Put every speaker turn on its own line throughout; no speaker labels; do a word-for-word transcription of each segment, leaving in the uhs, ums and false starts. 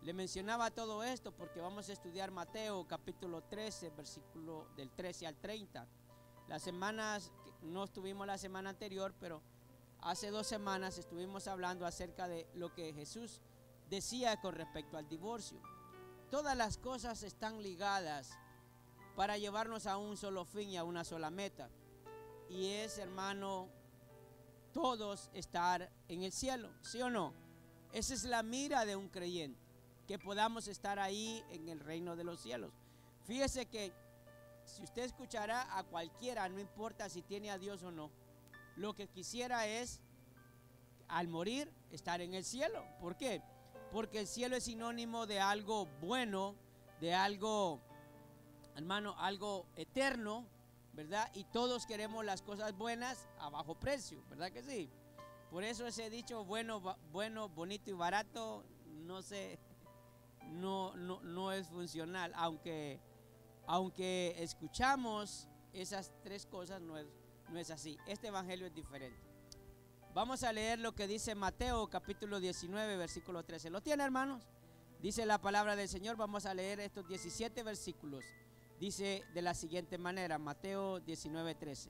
Le mencionaba todo esto porque vamos a estudiar Mateo capítulo trece, versículo del trece al treinta. Las semanas, no estuvimos la semana anterior, pero hace dos semanas estuvimos hablando acerca de lo que Jesús decía con respecto al divorcio. Todas las cosas están ligadas para llevarnos a un solo fin y a una sola meta. Y es, hermano, todos estar en el cielo, ¿sí o no? Esa es la mira de un creyente, que podamos estar ahí en el reino de los cielos. Fíjese que si usted escuchará a cualquiera, no importa si tiene a Dios o no, lo que quisiera es, al morir, estar en el cielo. ¿Por qué? Porque el cielo es sinónimo de algo bueno, de algo, hermano, algo eterno, ¿verdad? Y todos queremos las cosas buenas a bajo precio, ¿verdad que sí? Por eso ese dicho bueno, bueno, bonito y barato, no sé, no, no, no es funcional, aunque, aunque escuchamos esas tres cosas, no es, no es así. Este evangelio es diferente. Vamos a leer lo que dice Mateo capítulo diecinueve, versículo trece. ¿Lo tiene, hermanos? Dice la palabra del Señor. Vamos a leer estos diecisiete versículos. Dice de la siguiente manera, Mateo diecinueve, trece.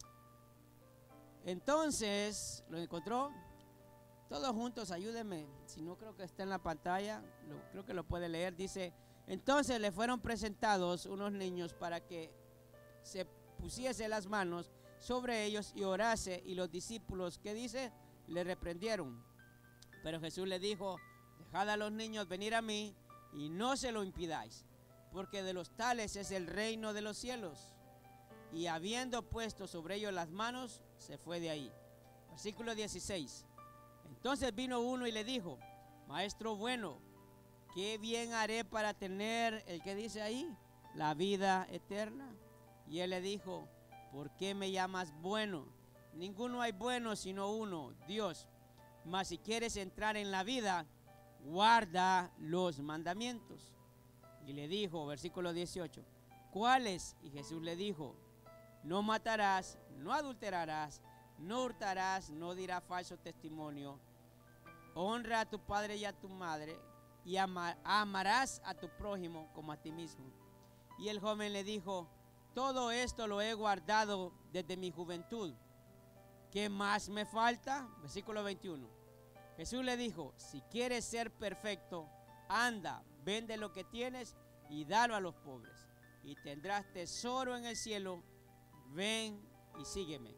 Entonces, ¿lo encontró? Todos juntos, ayúdenme. Si no, creo que está en la pantalla. Lo, creo que lo puede leer. Dice, entonces le fueron presentados unos niños para que se pusiese las manos sobre ellos y orase, y los discípulos, ¿qué dice? Le reprendieron. Pero Jesús le dijo, dejad a los niños venir a mí y no se lo impidáis, porque de los tales es el reino de los cielos. Y habiendo puesto sobre ellos las manos, se fue de ahí. Versículo dieciséis. Entonces vino uno y le dijo, maestro bueno, ¿qué bien haré para tener, el que dice ahí, la vida eterna? Y él le dijo, ¿por qué me llamas bueno? Ninguno hay bueno sino uno, Dios. Mas si quieres entrar en la vida, guarda los mandamientos. Y le dijo, versículo dieciocho, ¿cuáles? Y Jesús le dijo, no matarás, no adulterarás, no hurtarás, no dirás falso testimonio, honra a tu padre y a tu madre, y ama, amarás a tu prójimo como a ti mismo. Y el joven le dijo, todo esto lo he guardado desde mi juventud. ¿Qué más me falta? Versículo veintiuno. Jesús le dijo, si quieres ser perfecto, anda, vende lo que tienes y dalo a los pobres, y tendrás tesoro en el cielo. Ven y sígueme.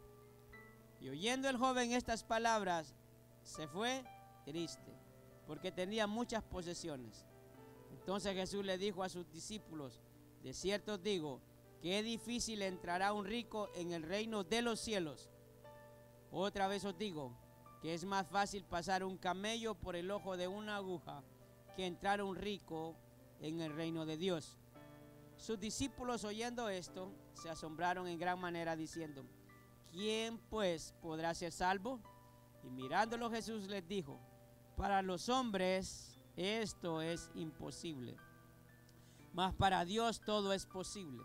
Y oyendo el joven estas palabras, se fue triste, porque tenía muchas posesiones. Entonces Jesús le dijo a sus discípulos, de cierto os digo, qué difícil entrará un rico en el reino de los cielos. Otra vez os digo que es más fácil pasar un camello por el ojo de una aguja que entrar un rico en el reino de Dios. Sus discípulos, oyendo esto, se asombraron en gran manera, diciendo, ¿quién pues podrá ser salvo? Y mirándolo Jesús les dijo, para los hombres esto es imposible, mas para Dios todo es posible.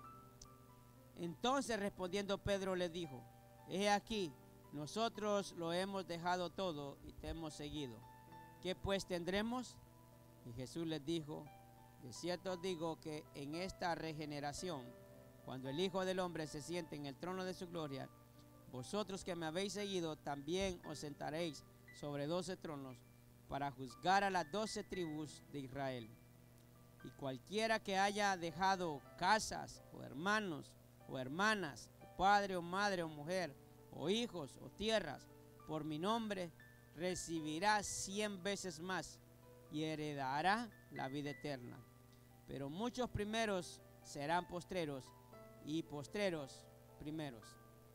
Entonces respondiendo Pedro le dijo, he aquí, nosotros lo hemos dejado todo y te hemos seguido. ¿Qué pues tendremos? Y Jesús les dijo, de cierto os digo que en esta regeneración, cuando el Hijo del Hombre se siente en el trono de su gloria, vosotros que me habéis seguido también os sentaréis sobre doce tronos para juzgar a las doce tribus de Israel. Y cualquiera que haya dejado casas o hermanos o hermanas, o padre o madre o mujer, o hijos o tierras, por mi nombre, recibirá cien veces más y heredará la vida eterna. Pero muchos primeros serán postreros y postreros primeros.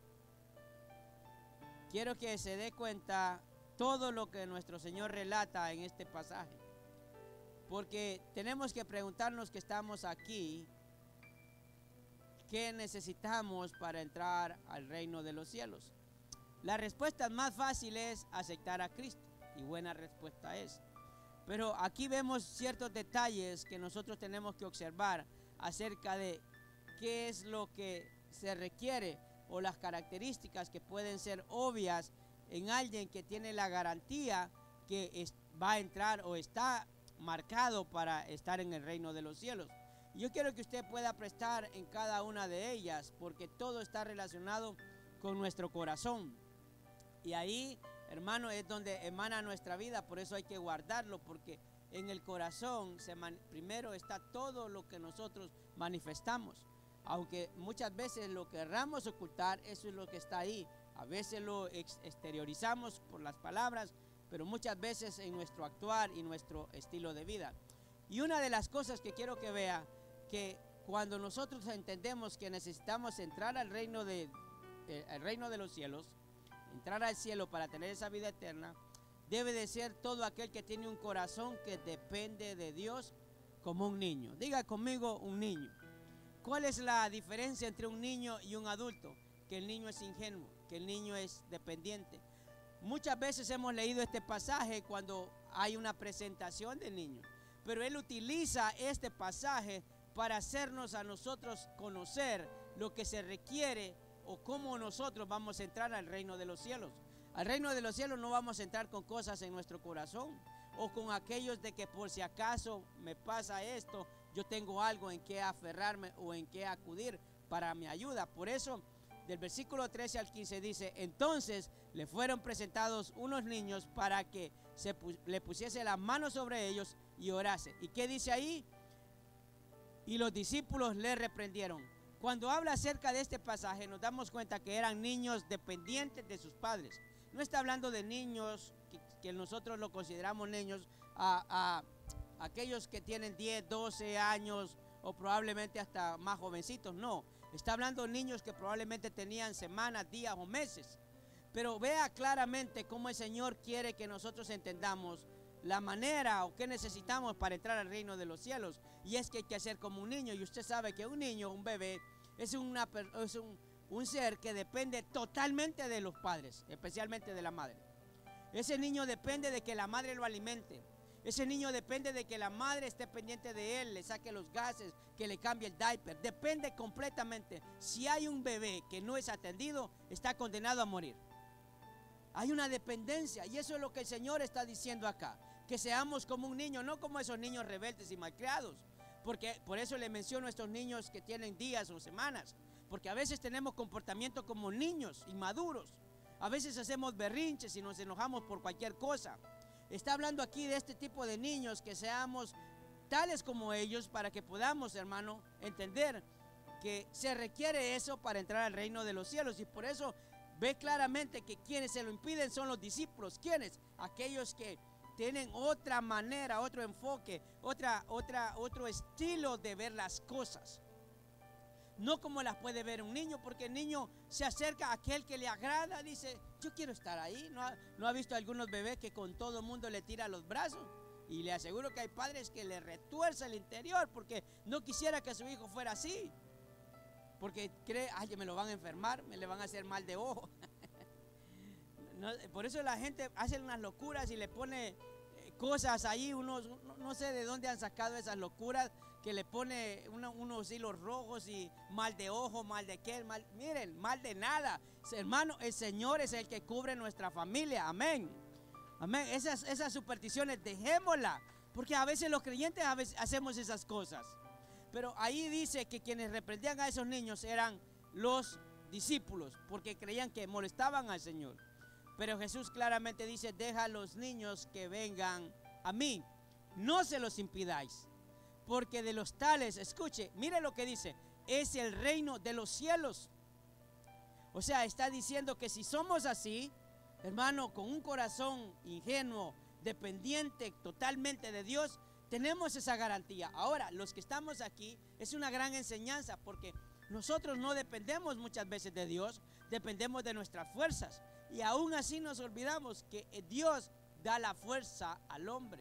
Quiero que se dé cuenta todo lo que nuestro Señor relata en este pasaje, porque tenemos que preguntarnos que estamos aquí, ¿qué necesitamos para entrar al reino de los cielos? La respuesta más fácil es aceptar a Cristo, y buena respuesta es. Pero aquí vemos ciertos detalles que nosotros tenemos que observar acerca de qué es lo que se requiere o las características que pueden ser obvias en alguien que tiene la garantía que es, va a entrar o está marcado para estar en el reino de los cielos. Yo quiero que usted pueda prestar en cada una de ellas, porque todo está relacionado con nuestro corazón. Y ahí, hermano, es donde emana nuestra vida. Por eso hay que guardarlo, porque en el corazón se man, primero está todo lo que nosotros manifestamos. Aunque muchas veces lo querramos ocultar, eso es lo que está ahí. A veces lo ex exteriorizamos por las palabras, pero muchas veces en nuestro actuar y nuestro estilo de vida. Y una de las cosas que quiero que vea, que cuando nosotros entendemos que necesitamos entrar al reino de, de, al reino de los cielos, entrar al cielo para tener esa vida eterna, debe de ser todo aquel que tiene un corazón que depende de Dios como un niño. Diga conmigo, un niño. ¿Cuál es la diferencia entre un niño y un adulto? Que el niño es ingenuo, que el niño es dependiente. Muchas veces hemos leído este pasaje cuando hay una presentación del niño, pero él utiliza este pasaje para hacernos a nosotros conocer lo que se requiere o cómo nosotros vamos a entrar al reino de los cielos. Al reino de los cielos no vamos a entrar con cosas en nuestro corazón o con aquellos de que por si acaso me pasa esto, yo tengo algo en que aferrarme o en que acudir para mi ayuda. Por eso, del versículo trece al quince dice, entonces le fueron presentados unos niños para que se le pusiese las manos sobre ellos y orase. ¿Y qué dice ahí? Y los discípulos le reprendieron. Cuando habla acerca de este pasaje nos damos cuenta que eran niños dependientes de sus padres. No está hablando de niños que, que nosotros lo consideramos niños, a, a, a aquellos que tienen diez, doce años o probablemente hasta más jovencitos. No, está hablando de niños que probablemente tenían semanas, días o meses. Pero vea claramente cómo el Señor quiere que nosotros entendamos la manera o qué necesitamos para entrar al reino de los cielos. Y es que hay que hacer como un niño. Y usted sabe que un niño, un bebé, es, una, es un, un ser que depende totalmente de los padres, especialmente de la madre. Ese niño depende de que la madre lo alimente. Ese niño depende de que la madre esté pendiente de él, le saque los gases, que le cambie el diaper. Depende completamente. Si hay un bebé que no es atendido, está condenado a morir. Hay una dependencia y eso es lo que el Señor está diciendo acá. Que seamos como un niño, no como esos niños rebeldes y malcriados. Porque por eso le menciono a estos niños que tienen días o semanas. Porque a veces tenemos comportamiento como niños inmaduros. A veces hacemos berrinches y nos enojamos por cualquier cosa. Está hablando aquí de este tipo de niños, que seamos tales como ellos para que podamos, hermano, entender que se requiere eso para entrar al reino de los cielos. Y por eso ve claramente que quienes se lo impiden son los discípulos. ¿Quiénes? Aquellos que tienen otra manera, otro enfoque, otra, otra, otro estilo de ver las cosas. No como las puede ver un niño, porque el niño se acerca a aquel que le agrada, dice, yo quiero estar ahí. ¿No ha, no ha visto algunos bebés que con todo el mundo le tira los brazos? Y le aseguro que hay padres que le retuerce el interior porque no quisiera que su hijo fuera así. Porque cree, ay, me lo van a enfermar, me le van a hacer mal de ojo. No, por eso la gente hace unas locuras y le pone eh, cosas ahí, unos, no, no sé de dónde han sacado esas locuras, que le pone una, unos hilos rojos y mal de ojo, mal de qué, mal, miren, mal de nada. Hermano, el Señor es el que cubre nuestra familia, amén. Amén, esas, esas supersticiones dejémoslas, porque a veces los creyentes a veces hacemos esas cosas. Pero ahí dice que quienes reprendían a esos niños eran los discípulos, porque creían que molestaban al Señor. Pero Jesús claramente dice, deja a los niños que vengan a mí, no se los impidáis, porque de los tales, escuche, mire lo que dice, es el reino de los cielos. O sea, está diciendo que si somos así, hermano, con un corazón ingenuo, dependiente totalmente de Dios, tenemos esa garantía. Ahora, los que estamos aquí, es una gran enseñanza, porque nosotros no dependemos muchas veces de Dios, dependemos de nuestras fuerzas. Y aún así nos olvidamos que Dios da la fuerza al hombre.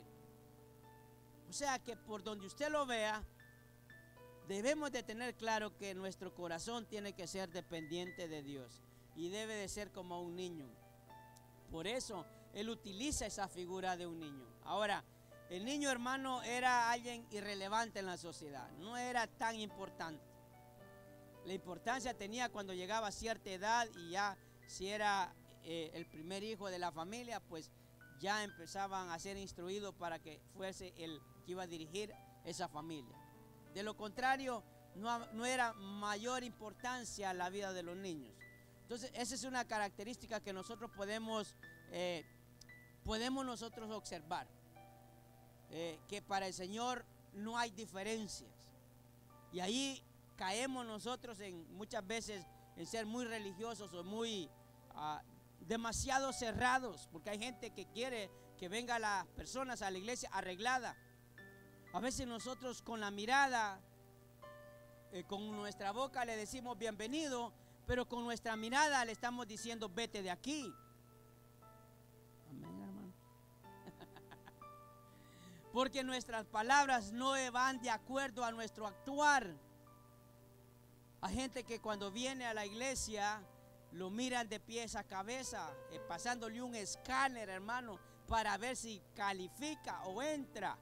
O sea que por donde usted lo vea, debemos de tener claro que nuestro corazón tiene que ser dependiente de Dios y debe de ser como un niño. Por eso Él utiliza esa figura de un niño. Ahora, el niño, hermano, era alguien irrelevante en la sociedad, no era tan importante. La importancia tenía cuando llegaba a cierta edad y ya si era eh, el primer hijo de la familia, pues ya empezaban a ser instruidos para que fuese el que iba a dirigir esa familia. De lo contrario, no, no era mayor importancia la vida de los niños. Entonces, esa es una característica que nosotros podemos, eh, podemos nosotros observar. Eh, que para el Señor no hay diferencias. Y ahí caemos nosotros en muchas veces en ser muy religiosos o muy uh, demasiado cerrados, porque hay gente que quiere que vengan las personas a la iglesia arreglada. A veces nosotros con la mirada, eh, con nuestra boca le decimos bienvenido, pero con nuestra mirada le estamos diciendo vete de aquí. Amén, hermano. Porque nuestras palabras no van de acuerdo a nuestro actuar. Hay gente que cuando viene a la iglesia lo miran de pies a cabeza, eh, pasándole un escáner, hermano, para ver si califica o entra.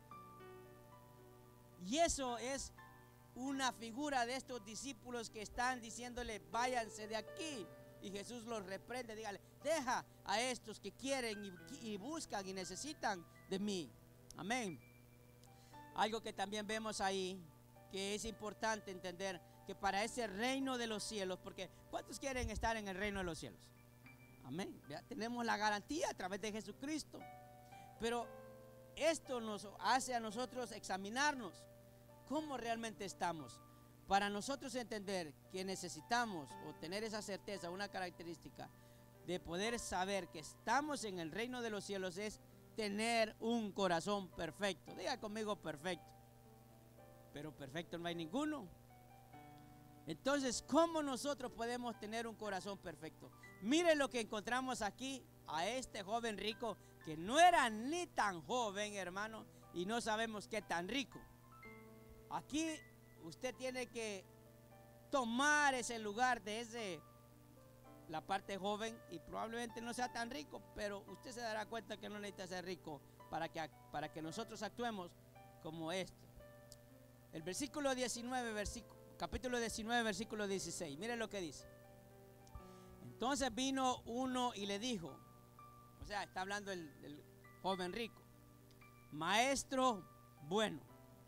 Y eso es una figura de estos discípulos que están diciéndole váyanse de aquí. Y Jesús los reprende, dígale, deja a estos que quieren y, y buscan y necesitan de mí. Amén. Algo que también vemos ahí, que es importante entender, que para ese reino de los cielos, porque ¿cuántos quieren estar en el reino de los cielos? Amén. Ya tenemos la garantía a través de Jesucristo. Pero esto nos hace a nosotros examinarnos cómo realmente estamos. Para nosotros entender que necesitamos o tener esa certeza, una característica de poder saber que estamos en el reino de los cielos es tener un corazón perfecto. Diga conmigo perfecto. Pero perfecto no hay ninguno. Entonces, ¿cómo nosotros podemos tener un corazón perfecto? Miren lo que encontramos aquí a este joven rico, que no era ni tan joven, hermano, y no sabemos qué tan rico. Aquí usted tiene que tomar ese lugar de ese, la parte joven, y probablemente no sea tan rico, pero usted se dará cuenta que no necesita ser rico para que, para que nosotros actuemos como este. El versículo diecinueve, versículo capítulo diecinueve, versículo dieciséis. Mire lo que dice. Entonces vino uno y le dijo, o sea, está hablando el, el joven rico, maestro bueno,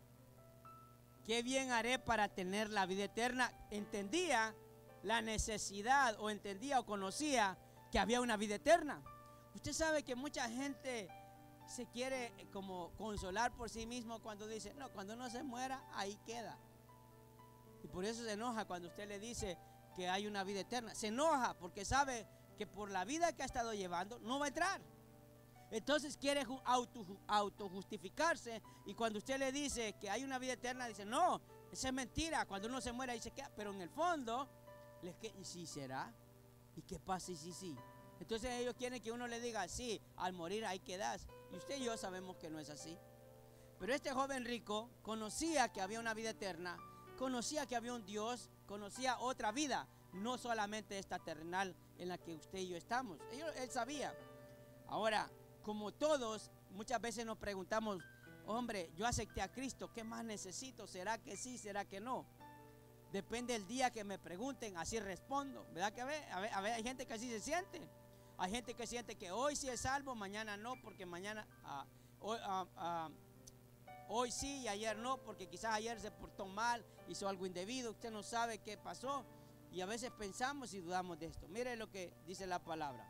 ¿qué bien haré para tener la vida eterna? Entendía la necesidad o entendía o conocía que había una vida eterna. Usted sabe que mucha gente se quiere como consolar por sí mismo cuando dice, no, cuando uno se muera, ahí queda. Y por eso se enoja cuando usted le dice que hay una vida eterna. Se enoja porque sabe que por la vida que ha estado llevando no va a entrar. Entonces quiere auto, autojustificarse, y cuando usted le dice que hay una vida eterna, dice, no, esa es mentira. Cuando uno se muere, dice que, pero en el fondo, les que, ¿y si será? ¿Y qué pasa? ¿Y si sí? Entonces ellos quieren que uno le diga, sí, al morir ahí quedas. Y usted y yo sabemos que no es así. Pero este joven rico conocía que había una vida eterna, conocía que había un Dios, conocía otra vida, no solamente esta terrenal en la que usted y yo estamos. Él, él sabía. Ahora, como todos, muchas veces nos preguntamos, hombre, yo acepté a Cristo, ¿qué más necesito? ¿Será que sí? ¿Será que no? Depende del día que me pregunten, así respondo. ¿Verdad que a ver, a ver, a ver, hay gente que así se siente? Hay gente que siente que hoy sí es salvo, mañana no, porque mañana, ah, hoy, ah, ah, hoy sí y ayer no, porque quizás ayer se portó mal, hizo algo indebido, usted no sabe qué pasó. Y a veces pensamos y dudamos de esto. Mire lo que dice la palabra.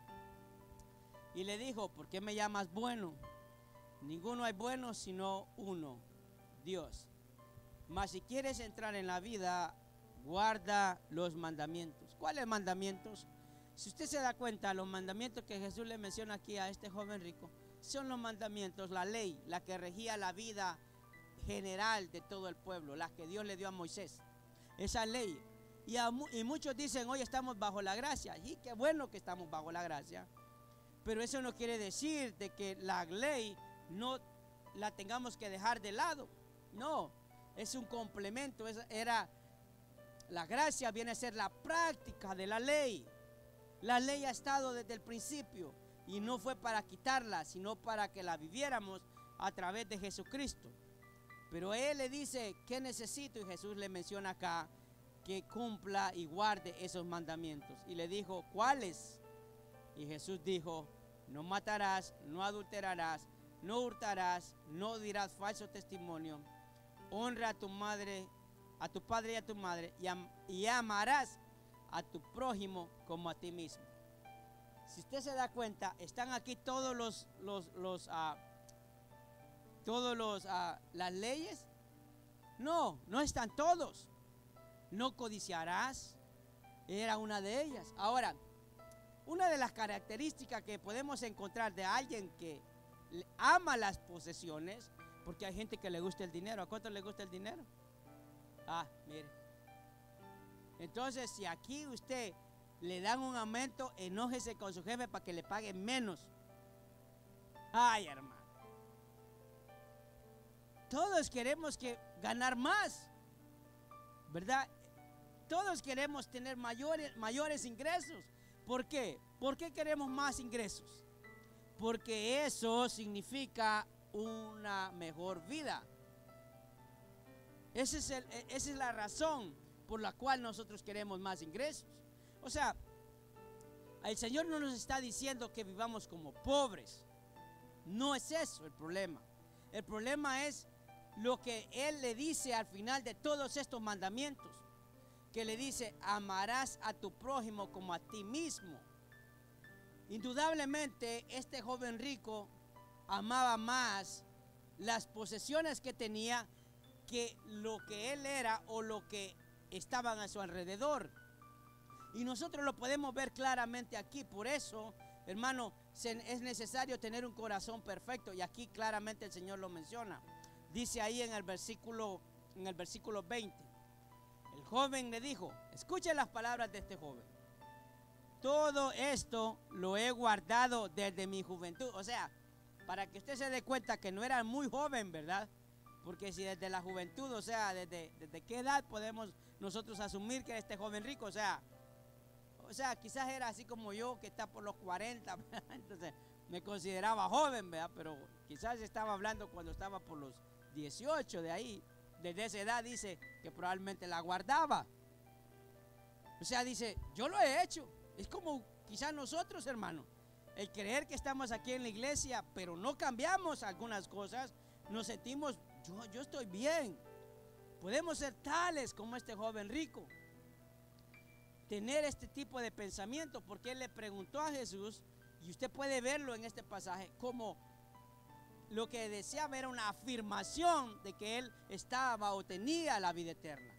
Y le dijo, ¿por qué me llamas bueno? Ninguno hay bueno sino uno, Dios. Mas si quieres entrar en la vida, guarda los mandamientos. ¿Cuáles mandamientos? Si usted se da cuenta, los mandamientos que Jesús le menciona aquí a este joven rico son los mandamientos, la ley, la que regía la vida general de todo el pueblo, las que Dios le dio a Moisés. Esa ley. Y, a, y muchos dicen, hoy estamos bajo la gracia. Y qué bueno que estamos bajo la gracia. Pero eso no quiere decir de que la ley no la tengamos que dejar de lado. No, es un complemento. Es, era, la gracia viene a ser la práctica de la ley. La ley ha estado desde el principio y no fue para quitarla, sino para que la viviéramos a través de Jesucristo. Pero Él le dice, ¿qué necesito? Y Jesús le menciona acá que cumpla y guarde esos mandamientos. Y le dijo, ¿cuáles? Y Jesús dijo, no matarás, no adulterarás, no hurtarás, no dirás falso testimonio, honra a tu madre, a tu padre y a tu madre, y, am y amarás a tu prójimo como a ti mismo. Si usted se da cuenta, están aquí todos los, los, los, uh, todos los, uh, las leyes. No, no están todos. No codiciarás, era una de ellas. Ahora, una de las características que podemos encontrar de alguien que ama las posesiones, porque hay gente que le gusta el dinero. ¿A cuánto le gusta el dinero? Ah, mire. Entonces, si aquí usted le dan un aumento, enójese con su jefe para que le pague menos. Ay, hermano. Todos queremos que ganar más, ¿verdad? Todos queremos tener mayores, mayores ingresos. ¿Por qué? ¿Por qué queremos más ingresos? Porque eso significa una mejor vida. Ese es el, esa es la razón por la cual nosotros queremos más ingresos. O sea, el Señor no nos está diciendo que vivamos como pobres. No es eso el problema. El problema es lo que Él le dice al final de todos estos mandamientos. Que le dice, amarás a tu prójimo como a ti mismo. Indudablemente, este joven rico amaba más las posesiones que tenía que lo que él era o lo que estaban a su alrededor. Y nosotros lo podemos ver claramente aquí. Por eso, hermano, es necesario tener un corazón perfecto. Y aquí claramente el Señor lo menciona. Dice ahí en el versículo, en el versículo veinte. El joven le dijo, escuche las palabras de este joven. Todo esto lo he guardado desde mi juventud. O sea, para que usted se dé cuenta que no era muy joven, ¿verdad? Porque si desde la juventud, o sea, desde, desde qué edad podemos nosotros asumir que este joven rico, o sea, o sea, quizás era así como yo, que está por los cuarenta, ¿verdad? Entonces me consideraba joven, ¿verdad? Pero quizás estaba hablando cuando estaba por los dieciocho de ahí. Desde esa edad dice que probablemente la guardaba. O sea, dice, yo lo he hecho. Es como quizás nosotros, hermano, el creer que estamos aquí en la iglesia, pero no cambiamos algunas cosas, nos sentimos, yo, yo estoy bien. Podemos ser tales como este joven rico. Tener este tipo de pensamiento, porque él le preguntó a Jesús, y usted puede verlo en este pasaje, como lo que deseaba era una afirmación de que él estaba o tenía la vida eterna.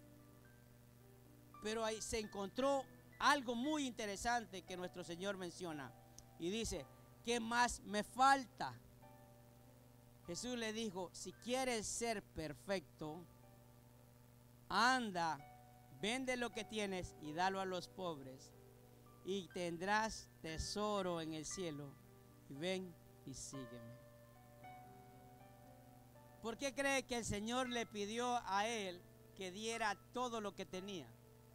Pero ahí se encontró algo muy interesante que nuestro Señor menciona. Y dice, ¿qué más me falta? Jesús le dijo, si quieres ser perfecto, anda, vende lo que tienes y dalo a los pobres, y tendrás tesoro en el cielo. Y ven y sígueme. ¿Por qué cree que el Señor le pidió a él que diera todo lo que tenía?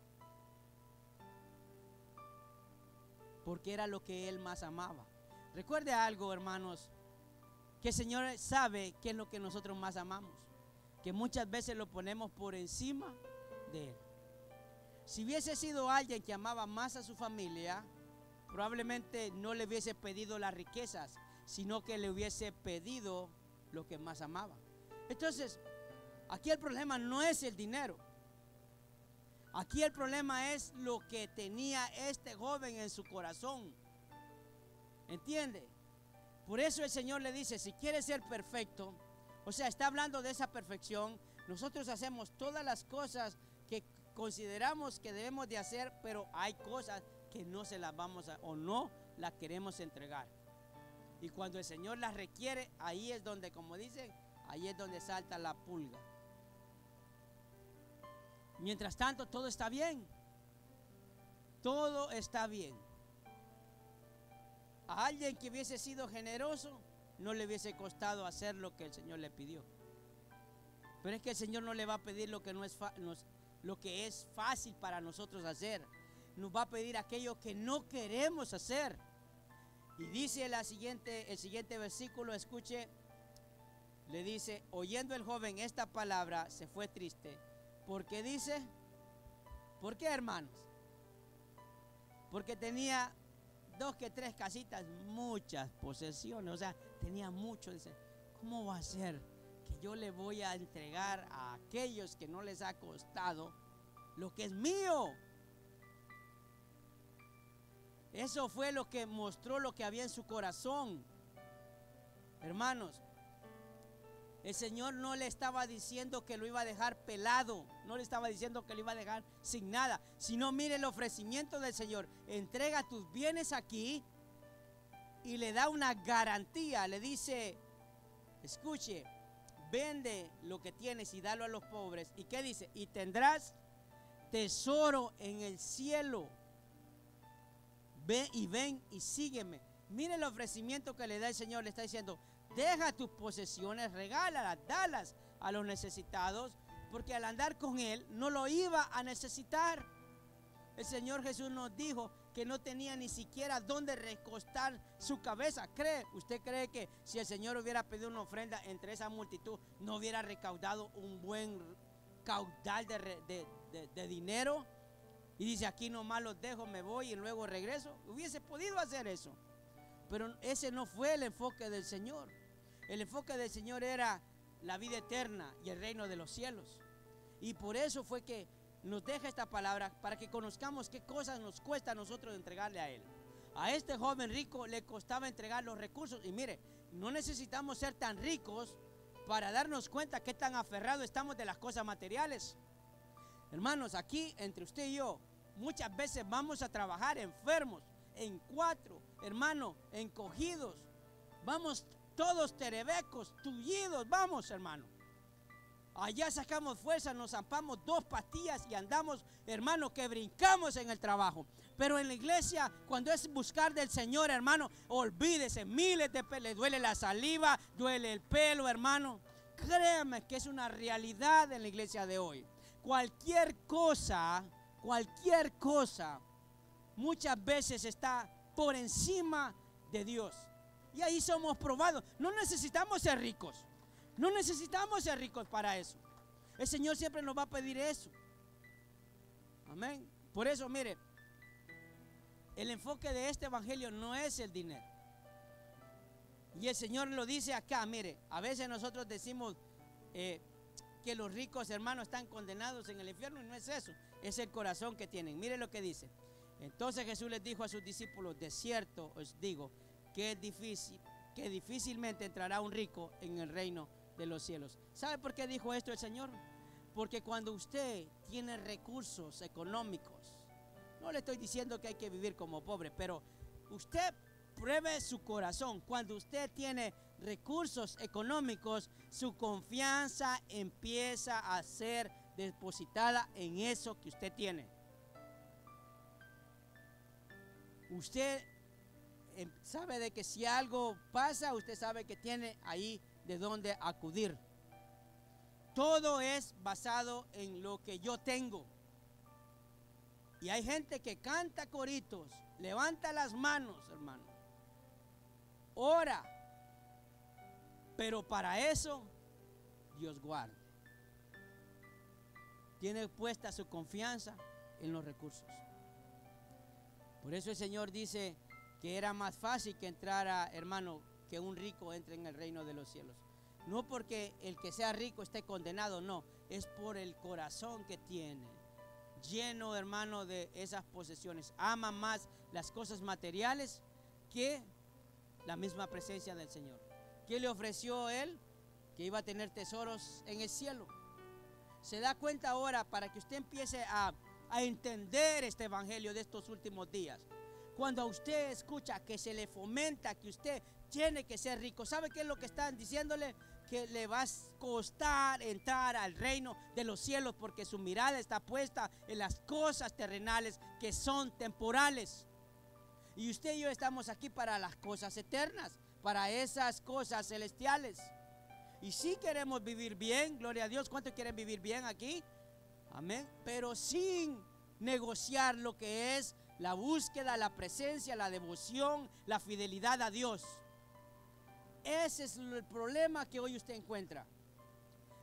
Porque era lo que él más amaba. Recuerde algo, hermanos, que el Señor sabe qué es lo que nosotros más amamos, que muchas veces lo ponemos por encima de él. Si hubiese sido alguien que amaba más a su familia, probablemente no le hubiese pedido las riquezas, sino que le hubiese pedido lo que más amaba. Entonces, aquí el problema no es el dinero. Aquí el problema es lo que tenía este joven en su corazón. ¿Entiende? Por eso el Señor le dice, si quieres ser perfecto, o sea, está hablando de esa perfección. Nosotros hacemos todas las cosas que consideramos que debemos de hacer, pero hay cosas que no se las vamos a, o no las queremos entregar. Y cuando el Señor las requiere, ahí es donde, como dicen, ahí es donde salta la pulga. Mientras tanto, todo está bien. Todo está bien. A alguien que hubiese sido generoso, no le hubiese costado hacer lo que el Señor le pidió. Pero es que el Señor no le va a pedir lo que, no es, nos, lo que es fácil para nosotros hacer. Nos va a pedir aquello que no queremos hacer. Y dice la siguiente, el siguiente versículo, escuche, le dice, oyendo el joven esta palabra, se fue triste. ¿Por qué dice? ¿Por qué, hermanos? Porque tenía dos que tres casitas, muchas posesiones, o sea, tenía mucho. Dice, ¿cómo va a ser que yo le voy a entregar a aquellos que no les ha costado lo que es mío? Eso fue lo que mostró lo que había en su corazón. Hermanos, el Señor no le estaba diciendo que lo iba a dejar pelado, no le estaba diciendo que lo iba a dejar sin nada, sino mire el ofrecimiento del Señor: entrega tus bienes aquí, y le da una garantía, le dice, escuche, vende lo que tienes y dalo a los pobres. ¿Y qué dice? Y tendrás tesoro en el cielo. Ve y ven y sígueme. Mire el ofrecimiento que le da el Señor. Le está diciendo, deja tus posesiones, regálalas, dalas a los necesitados, porque al andar con Él no lo iba a necesitar. El Señor Jesús nos dijo que no tenía ni siquiera dónde recostar su cabeza. ¿Cree? ¿Usted cree que si el Señor hubiera pedido una ofrenda entre esa multitud, no hubiera recaudado un buen caudal de, de, de, de dinero? Y dice, aquí nomás los dejo, me voy y luego regreso. Hubiese podido hacer eso, pero ese no fue el enfoque del Señor. El enfoque del Señor era la vida eterna y el reino de los cielos. Y por eso fue que nos deja esta palabra, para que conozcamos qué cosas nos cuesta a nosotros entregarle a Él. A este joven rico le costaba entregar los recursos. Y mire, no necesitamos ser tan ricos para darnos cuenta qué tan aferrados estamos de las cosas materiales. Hermanos, aquí entre usted y yo, muchas veces vamos a trabajar enfermos, en cuatro, hermano, encogidos. Vamos todos terebecos, tullidos, vamos, hermano. Allá sacamos fuerza, nos zampamos dos pastillas y andamos, hermano, que brincamos en el trabajo. Pero en la iglesia, cuando es buscar del Señor, hermano, olvídese, miles de pelos, le duele la saliva, duele el pelo, hermano. Créame que es una realidad en la iglesia de hoy. Cualquier cosa, cualquier cosa, muchas veces está por encima de Dios. Y ahí somos probados. No necesitamos ser ricos. No necesitamos ser ricos para eso. El Señor siempre nos va a pedir eso. Amén. Por eso, mire, el enfoque de este evangelio no es el dinero. Y el Señor lo dice acá, mire, a veces nosotros decimos eh, que los ricos, hermanos, están condenados en el infierno, y no es eso, es el corazón que tienen. Mire lo que dice. Entonces Jesús les dijo a sus discípulos, de cierto os digo que es difícil, que difícilmente entrará un rico en el reino de los cielos. ¿Sabe por qué dijo esto el Señor? Porque cuando usted tiene recursos económicos, no le estoy diciendo que hay que vivir como pobre, pero usted pruebe su corazón. Cuando usted tiene recursos económicos, su confianza empieza a ser depositada en eso que usted tiene. Usted sabe de que si algo pasa, usted sabe que tiene ahí de dónde acudir. Todo es basado en lo que yo tengo. Y hay gente que canta coritos, levanta las manos, hermano, ora, pero para eso Dios guarde. Tiene puesta su confianza en los recursos. Por eso el Señor dice que era más fácil que entrara, hermano, que un rico entre en el reino de los cielos. No porque el que sea rico esté condenado, no, es por el corazón que tiene, lleno, hermano, de esas posesiones. Ama más las cosas materiales que la misma presencia del Señor. ¿Qué le ofreció él? Que iba a tener tesoros en el cielo. Se da cuenta ahora, para que usted empiece a, a entender este evangelio de estos últimos días. Cuando a usted escucha que se le fomenta que usted tiene que ser rico, ¿sabe qué es lo que están diciéndole? Que le va a costar entrar al reino de los cielos, porque su mirada está puesta en las cosas terrenales que son temporales. Y usted y yo estamos aquí para las cosas eternas, para esas cosas celestiales. Y si queremos vivir bien, gloria a Dios. ¿Cuántos quieren vivir bien aquí? Amén. Pero sin negociar lo que es la búsqueda, la presencia, la devoción, la fidelidad a Dios. Ese es el problema que hoy usted encuentra.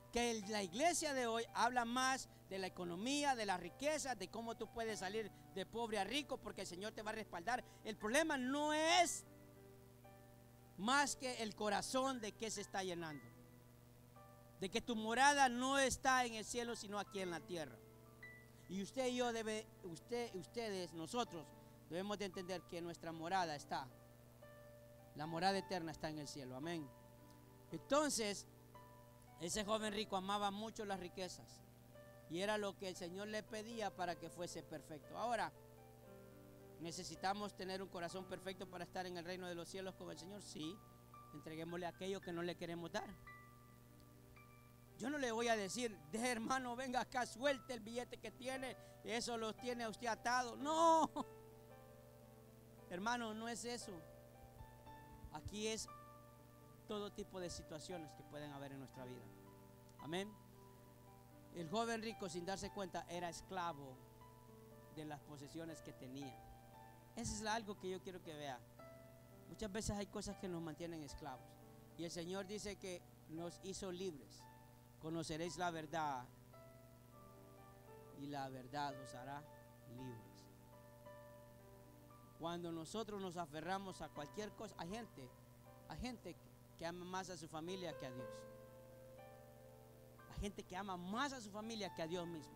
que el- la iglesia de hoy habla más de la economía, de la riqueza, de cómo tú puedes salir de pobre a rico porque el Señor te va a respaldar. El problema no es más que el corazón de que se está llenando, de que tu morada no está en el cielo sino aquí en la tierra. Y usted y yo debe, usted, ustedes, nosotros debemos de entender que nuestra morada está, la morada eterna está en el cielo, amén. Entonces, ese joven rico amaba mucho las riquezas y era lo que el Señor le pedía para que fuese perfecto. Ahora, ¿necesitamos tener un corazón perfecto para estar en el reino de los cielos con el Señor? Sí, entreguémosle aquello que no le queremos dar. Yo no le voy a decir, de hermano, venga acá, suelte el billete que tiene, eso lo tiene usted atado. No, hermano, no es eso. Aquí es todo tipo de situaciones que pueden haber en nuestra vida. Amén. El joven rico, sin darse cuenta, era esclavo de las posesiones que tenía. Eso es algo que yo quiero que vea. Muchas veces hay cosas que nos mantienen esclavos. Y el Señor dice que nos hizo libres. Conoceréis la verdad y la verdad os hará libres. Cuando nosotros nos aferramos a cualquier cosa, hay gente, hay gente que ama más a su familia que a Dios. Hay gente que ama más a su familia que a Dios mismo.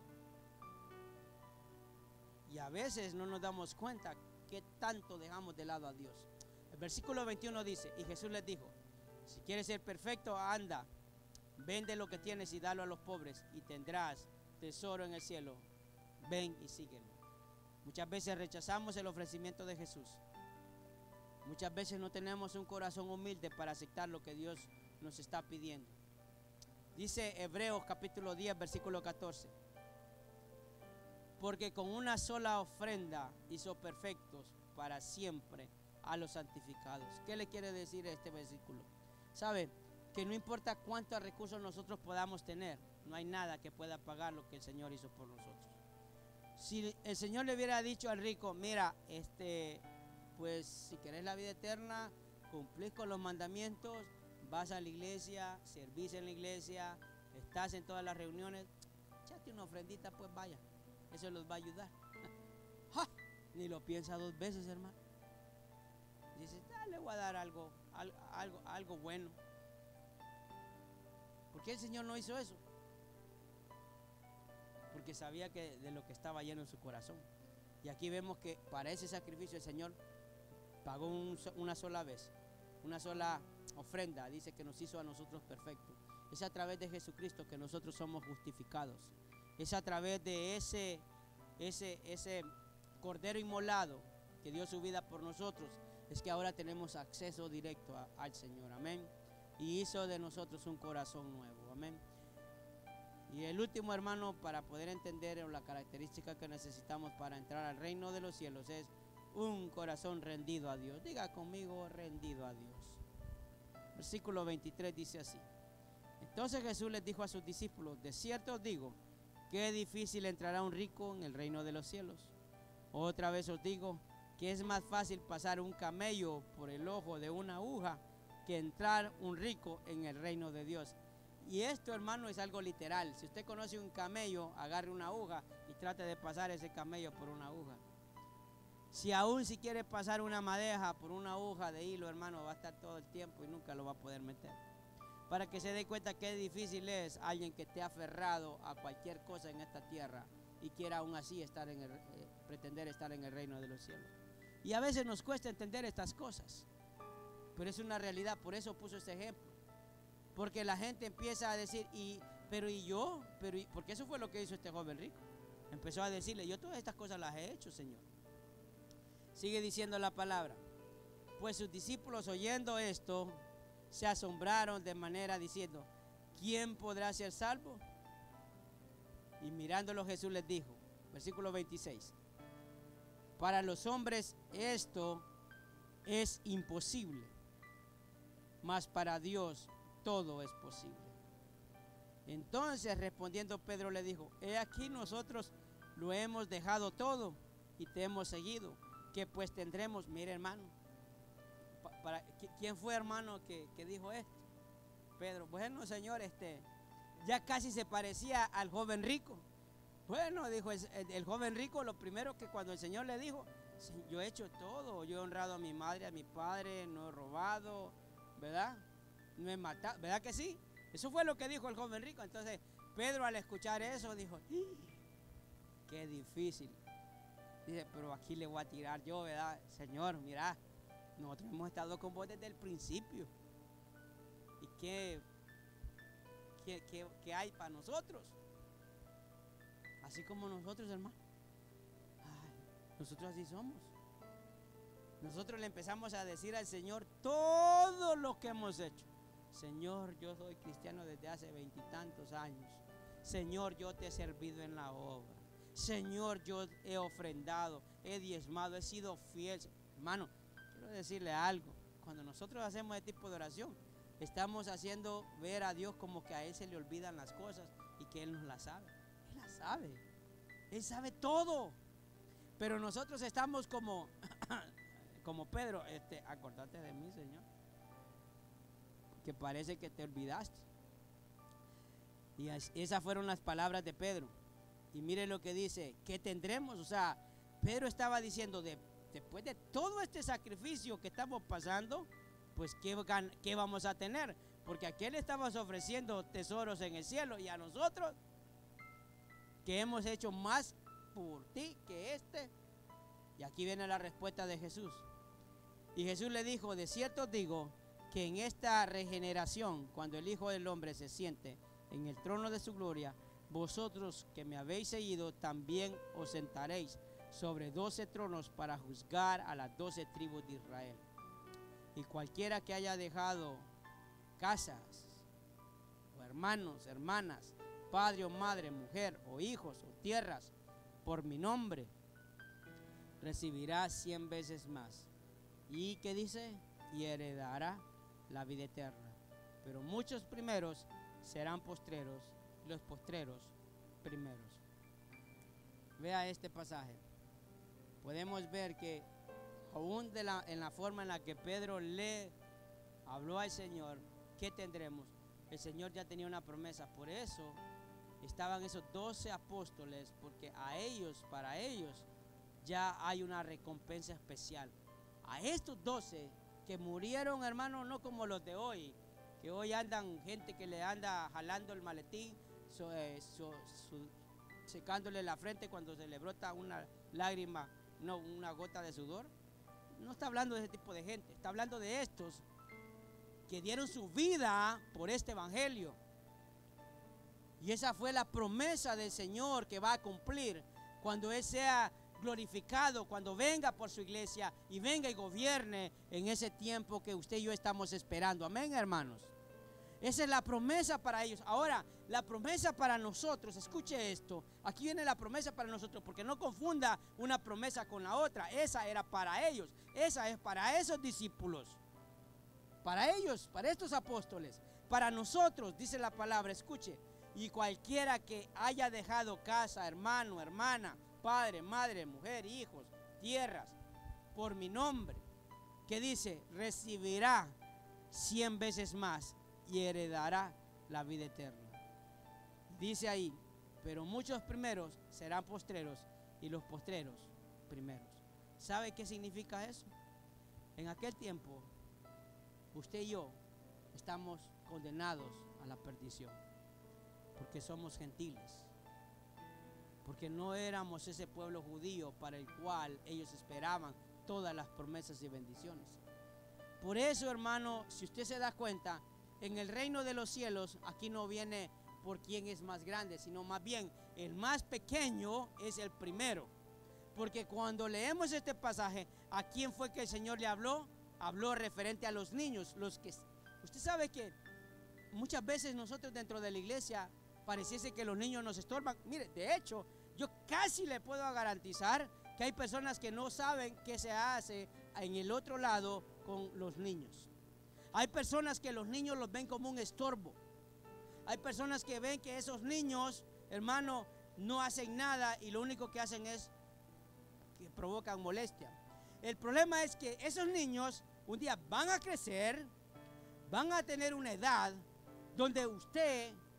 Y a veces no nos damos cuenta que tanto dejamos de lado a Dios. El versículo veintiuno dice, y Jesús les dijo, si quieres ser perfecto, anda, vende lo que tienes y dalo a los pobres y tendrás tesoro en el cielo. Ven y sígueme. Muchas veces rechazamos el ofrecimiento de Jesús. Muchas veces no tenemos un corazón humilde para aceptar lo que Dios nos está pidiendo. Dice Hebreos capítulo diez, versículo catorce. Porque con una sola ofrenda hizo perfectos para siempre a los santificados. ¿Qué le quiere decir este versículo? ¿Sabe? Que no importa cuántos recursos nosotros podamos tener, no hay nada que pueda pagar lo que el Señor hizo por nosotros. Si el Señor le hubiera dicho al rico, mira, este, pues si querés la vida eterna, cumplís con los mandamientos, vas a la iglesia, servís en la iglesia, estás en todas las reuniones, échate una ofrendita, pues vaya, eso los va a ayudar. ¡Ja! Ni lo piensa dos veces, hermano. Dice, ah, le voy a dar algo, algo, algo, algo bueno. ¿Por qué el Señor no hizo eso? Porque sabía que de lo que estaba lleno en su corazón. Y aquí vemos que para ese sacrificio el Señor pagó un, una sola vez, una sola ofrenda. Dice que nos hizo a nosotros perfectos. Es a través de Jesucristo que nosotros somos justificados. Es a través de ese, ese, ese cordero inmolado que dio su vida por nosotros. Es que ahora tenemos acceso directo a, al Señor. Amén. Y hizo de nosotros un corazón nuevo. Amén. Y el último, hermano, para poder entender la característica que necesitamos para entrar al reino de los cielos es un corazón rendido a Dios. Diga conmigo, rendido a Dios. Versículo veintitrés dice así. Entonces Jesús les dijo a sus discípulos, de cierto os digo, qué difícil entrará un rico en el reino de los cielos. Otra vez os digo, que es más fácil pasar un camello por el ojo de una aguja que entrar un rico en el reino de Dios. Y esto, hermano, es algo literal. Si usted conoce un camello, agarre una aguja y trate de pasar ese camello por una aguja. Si aún si quiere pasar una madeja por una aguja de hilo, hermano, va a estar todo el tiempo y nunca lo va a poder meter. Para que se dé cuenta qué difícil es alguien que esté aferrado a cualquier cosa en esta tierra y quiera aún así estar en el, eh, pretender estar en el reino de los cielos. Y a veces nos cuesta entender estas cosas, pero es una realidad. Por eso puso este ejemplo. Porque la gente empieza a decir, y, pero y yo, pero y, porque eso fue lo que hizo este joven rico. Empezó a decirle, yo todas estas cosas las he hecho, Señor. Sigue diciendo la palabra. Pues sus discípulos, oyendo esto, se asombraron de manera diciendo, ¿quién podrá ser salvo? Y mirándolo Jesús les dijo, versículo veintiséis, para los hombres esto es imposible, mas para Dios todo es posible. Entonces respondiendo Pedro le dijo, he aquí nosotros lo hemos dejado todo y te hemos seguido, que pues tendremos, mire hermano, pa, para, ¿quién fue hermano que, que dijo esto? Pedro, bueno Señor, este, ya casi se parecía al joven rico. Bueno, dijo el, el joven rico, lo primero que cuando el Señor le dijo, yo he hecho todo, yo he honrado a mi madre, a mi padre, no he robado, ¿verdad? No he matado, ¿verdad que sí? Eso fue lo que dijo el joven rico. Entonces Pedro, al escuchar eso, dijo, qué difícil. Dice, pero aquí le voy a tirar yo, ¿verdad? Señor, mira, nosotros hemos estado con vos desde el principio. ¿Y qué, qué, qué, qué hay para nosotros? Así como nosotros, hermano. Ay, nosotros así somos. Nosotros le empezamos a decir al Señor todo lo que hemos hecho. Señor, yo soy cristiano desde hace veintitantos años. Señor, yo te he servido en la obra. Señor, yo he ofrendado, he diezmado, he sido fiel. Hermano, quiero decirle algo. Cuando nosotros hacemos este tipo de oración, estamos haciendo ver a Dios como que a Él se le olvidan las cosas y que Él nos las sabe. Él las sabe. Él sabe todo. Pero nosotros estamos como, como Pedro, este, acordate de mí, Señor. Que parece que te olvidaste. Y esas fueron las palabras de Pedro. Y mire lo que dice, ¿qué tendremos? O sea, Pedro estaba diciendo, de, después de todo este sacrificio que estamos pasando, pues ¿qué, qué vamos a tener? Porque a aquel le estabas ofreciendo tesoros en el cielo y a nosotros, que hemos hecho más por ti que este. Y aquí viene la respuesta de Jesús. Y Jesús le dijo, de cierto digo, que en esta regeneración, cuando el Hijo del Hombre se siente en el trono de su gloria, vosotros que me habéis seguido también os sentaréis sobre doce tronos para juzgar a las doce tribus de Israel. Y cualquiera que haya dejado casas, o hermanos, hermanas, padre o madre, mujer o hijos o tierras, por mi nombre, recibirá cien veces más. ¿Y qué dice? Y heredará la vida eterna. Pero muchos primeros serán postreros, los postreros primeros. Vea este pasaje. Podemos ver que aún de la, en la forma en la que Pedro le habló al Señor, ¿qué tendremos? El Señor ya tenía una promesa. Por eso estaban esos doce apóstoles, porque a ellos, para ellos, ya hay una recompensa especial. A estos doce que murieron, hermanos, no como los de hoy, que hoy andan gente que le anda jalando el maletín, so, eh, so, su, secándole la frente cuando se le brota una lágrima, no, una gota de sudor. No está hablando de ese tipo de gente, está hablando de estos que dieron su vida por este evangelio. Y esa fue la promesa del Señor que va a cumplir cuando Él sea glorificado, cuando venga por su iglesia y venga y gobierne en ese tiempo que usted y yo estamos esperando. Amén, hermanos. Esa es la promesa para ellos. Ahora, la promesa para nosotros, escuche esto. Aquí viene la promesa para nosotros, porque no confunda una promesa con la otra. Esa era para ellos, esa es para esos discípulos, para ellos, para estos apóstoles. Para nosotros, dice la palabra, escuche. Y cualquiera que haya dejado casa, hermano, hermana, padre, madre, mujer, hijos, tierras, por mi nombre, que dice, recibirá cien veces más y heredará la vida eterna. Dice ahí, pero muchos primeros serán postreros y los postreros primeros. ¿Sabe qué significa eso? En aquel tiempo, usted y yo estamos condenados a la perdición, porque somos gentiles, porque no éramos ese pueblo judío para el cual ellos esperaban todas las promesas y bendiciones. Por eso, hermano, si usted se da cuenta, en el reino de los cielos, aquí no viene por quién es más grande, sino más bien el más pequeño es el primero. Porque cuando leemos este pasaje, ¿a quién fue que el Señor le habló? Habló referente a los niños. Los que, usted sabe que muchas veces nosotros dentro de la iglesia pareciese que los niños nos estorban. Mire, de hecho, yo casi le puedo garantizar que hay personas que no saben qué se hace en el otro lado con los niños. Hay personas que los niños los ven como un estorbo. Hay personas que ven que esos niños, hermano, no hacen nada y lo único que hacen es que provocan molestia. El problema es que esos niños un día van a crecer, van a tener una edad donde usted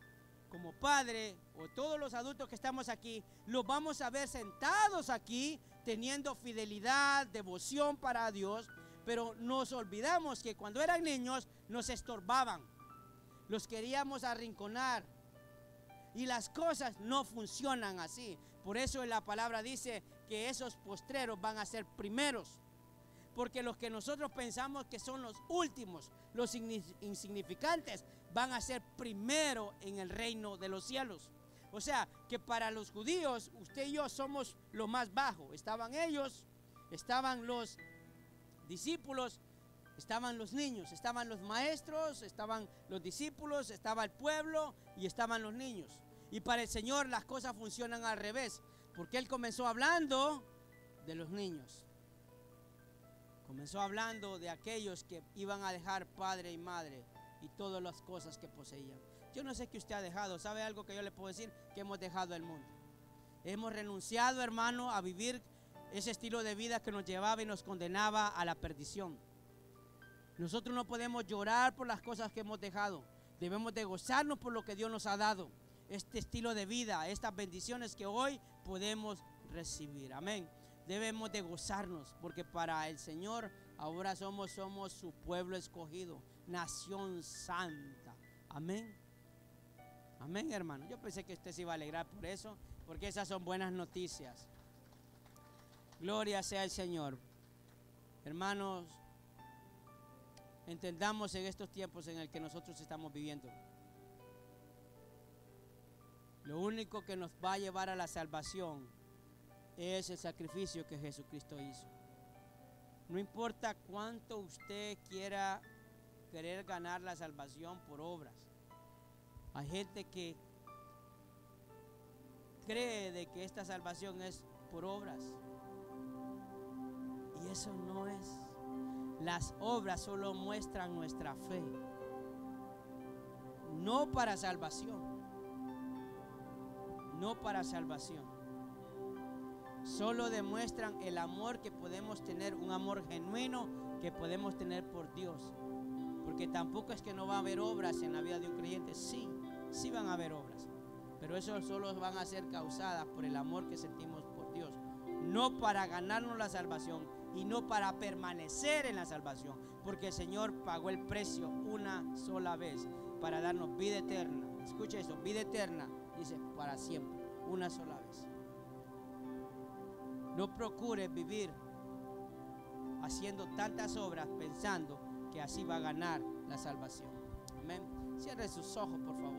como padre, o todos los adultos que estamos aquí, los vamos a ver sentados aquí, teniendo fidelidad, devoción para Dios, pero nos olvidamos que cuando eran niños nos estorbaban, los queríamos arrinconar, y las cosas no funcionan así. Por eso en la palabra dice que esos postreros van a ser primeros, porque los que nosotros pensamos que son los últimos, los insignificantes, van a ser primero en el reino de los cielos. O sea, que para los judíos, usted y yo somos lo más bajo. Estaban ellos, estaban los discípulos, estaban los niños, estaban los maestros, estaban los discípulos, estaba el pueblo y estaban los niños. Y para el Señor las cosas funcionan al revés, porque Él comenzó hablando de los niños. Comenzó hablando de aquellos que iban a dejar padre y madre y todas las cosas que poseían. Yo no sé qué usted ha dejado. ¿Sabe algo que yo le puedo decir? Que hemos dejado el mundo. Hemos renunciado, hermano, a vivir ese estilo de vida que nos llevaba y nos condenaba a la perdición. Nosotros no podemos llorar por las cosas que hemos dejado. Debemos de gozarnos por lo que Dios nos ha dado. Este estilo de vida, estas bendiciones que hoy podemos recibir. Amén. Debemos de gozarnos, porque para el Señor ahora somos, somos su pueblo escogido, nación santa. Amén. Amén, hermano. Yo pensé que usted se iba a alegrar por eso, porque esas son buenas noticias. Gloria sea el Señor. Hermanos, entendamos en estos tiempos en el que nosotros estamos viviendo. Lo único que nos va a llevar a la salvación es el sacrificio que Jesucristo hizo. No importa cuánto usted quiera querer ganar la salvación por obras. Hay gente que cree de que esta salvación es por obras. Y eso no es. Las obras solo muestran nuestra fe. No para salvación. No para salvación. Solo demuestran el amor que podemos tener, un amor genuino que podemos tener por Dios. Porque tampoco es que no va a haber obras en la vida de un creyente. Sí, sí van a haber obras, pero eso solo van a ser causadas por el amor que sentimos por Dios. No para ganarnos la salvación y no para permanecer en la salvación, porque el Señor pagó el precio una sola vez para darnos vida eterna. Escuche eso, vida eterna, dice, para siempre, una sola vez. No procure vivir haciendo tantas obras pensando que así va a ganar la salvación. Amén. Cierre sus ojos, por favor.